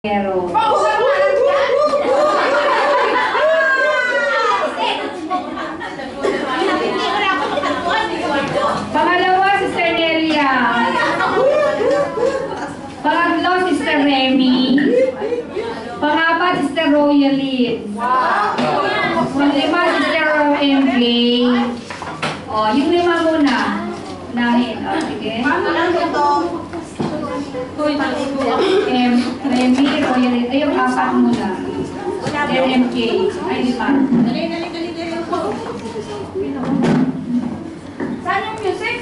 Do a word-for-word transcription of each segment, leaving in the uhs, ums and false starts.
Pero pangalawa, Sister Nelia. Pangatlo, Sister Remy. Pangapat, Sister Royalie. Panglima, Sister M K. O, yung lima muna. Nahin. O, sige. M, Remy, Royalie. Ay, yung apat muna. Then M K. Ay, lima. Saan yung music?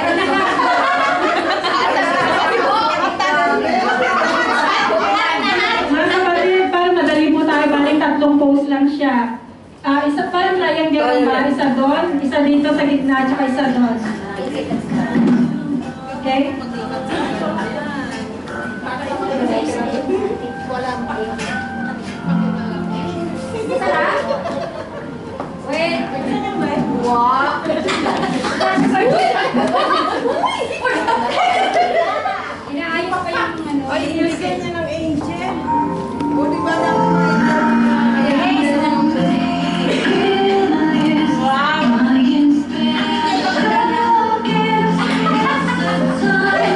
Tatlong post lang siya. Uh, isa parang triangle ba? Isa doon, isa dito sa gitna, at isa doon. Okay? Wait. Wow. Inaayos pa yung ano. Ay, ibigay niya ng angel. O, di ba lang? Wow.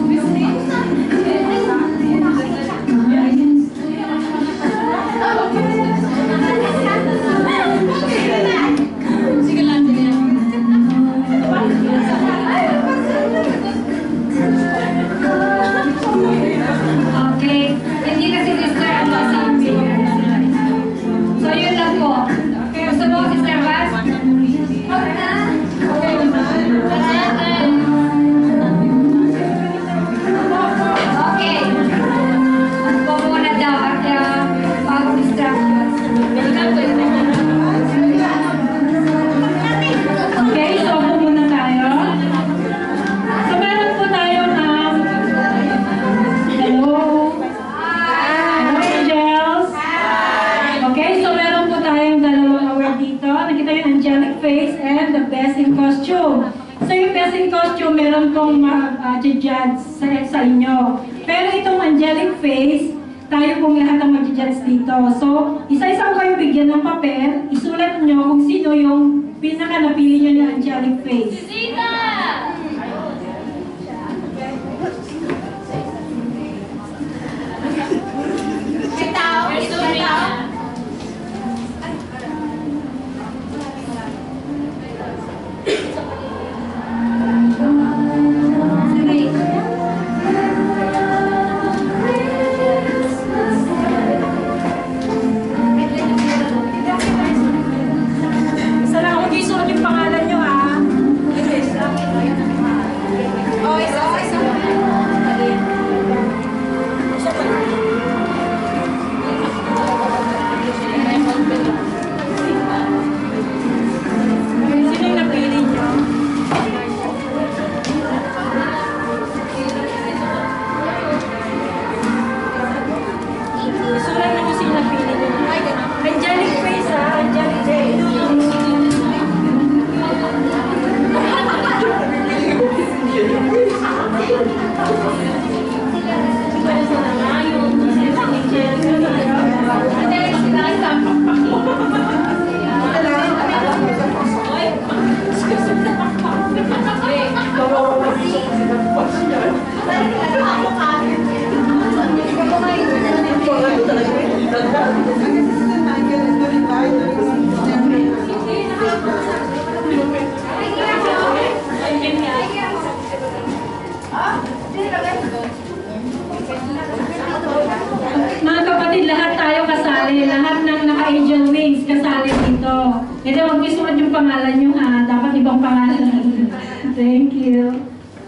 Okay. Hindi kasi sister ang masabi. So yun lang po. Gusto mo, Sister Vaz? Okay. Ako muna daw at uh, pag-distraction. Okay, so ako muna tayo. So meron po tayo ng hello. Hello, angels. Okay, so meron po tayong dalawang award dito. Nakita yung angelic face and the best in costume. So yung best in costume, meron pong ma-judge sa, sa inyo. Pero itong angelic face, tayo pong lahat ang mag-judge dito. So, isa-isa ko kayo bigyan ng papel, isulat nyo kung sino yung pinaka napili nyo ng angelic face. Isa lang ako isulat yung pangalan nyo, ha? Oh, isa, isa. Sino yung napili nyo? Isulat na kung sino napili nyo. Angelic face, ha? Angelic face. Mga kapatid, lahat tayo kasali. Lahat ng naka-angel wings kasali dito. Ito, huwag isulat yung pangalan nyo, ha? Dapat ibang pangalan. Thank you.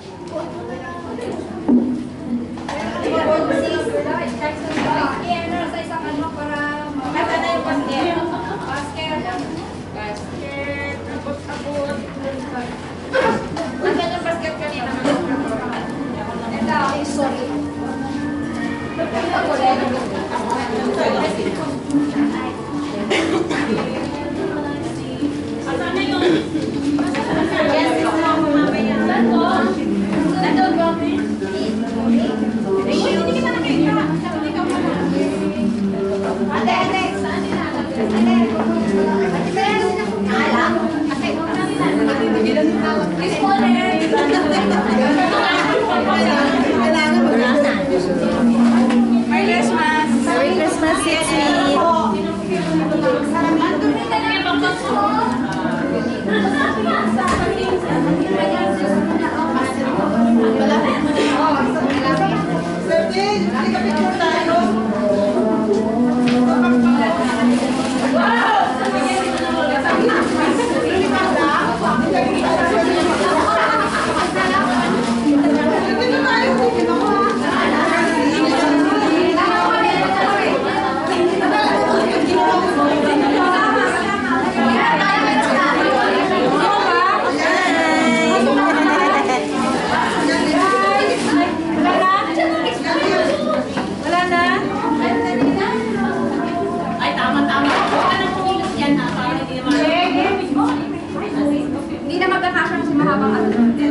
Hindi na magkakasya kasi mahabang ano.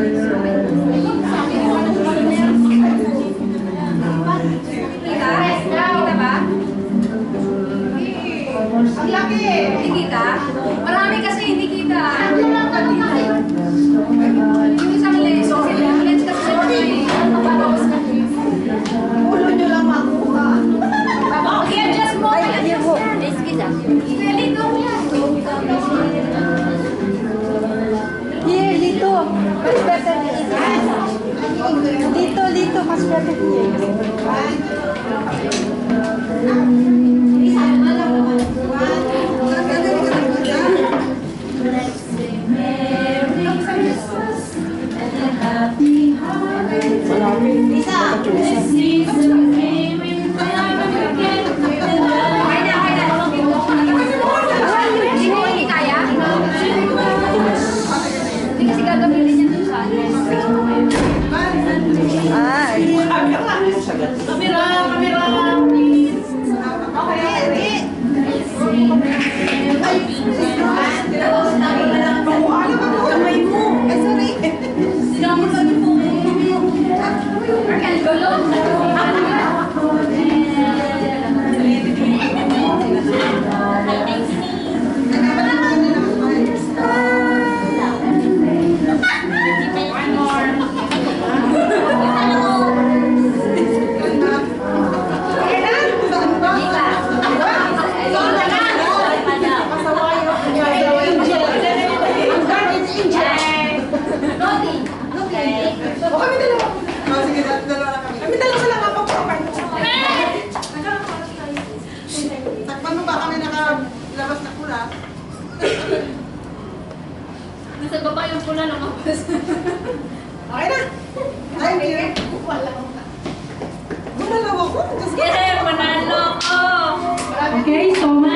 Kita? Kita ba? Ang laki! Hindi kita? Marami kasi hindi kita. Yung isang lens, yung lens kasi sa mga Hindi ko hindi kaya. Hindi kasi gagamitin niya dun sa ano. Kamera, kamera. Kamay mo. Ay, sorry. Ang gulo. O kami dalawa. O sige, dalawa lang kami. Kami dalawa lang ang pagpapay. Takpan mo ba kami nakalabas na pula? Nasa baba yung pula lumabas. Okay na. Thank you. Gumalaw ako. Just Yeah, manalo ko. Okay, so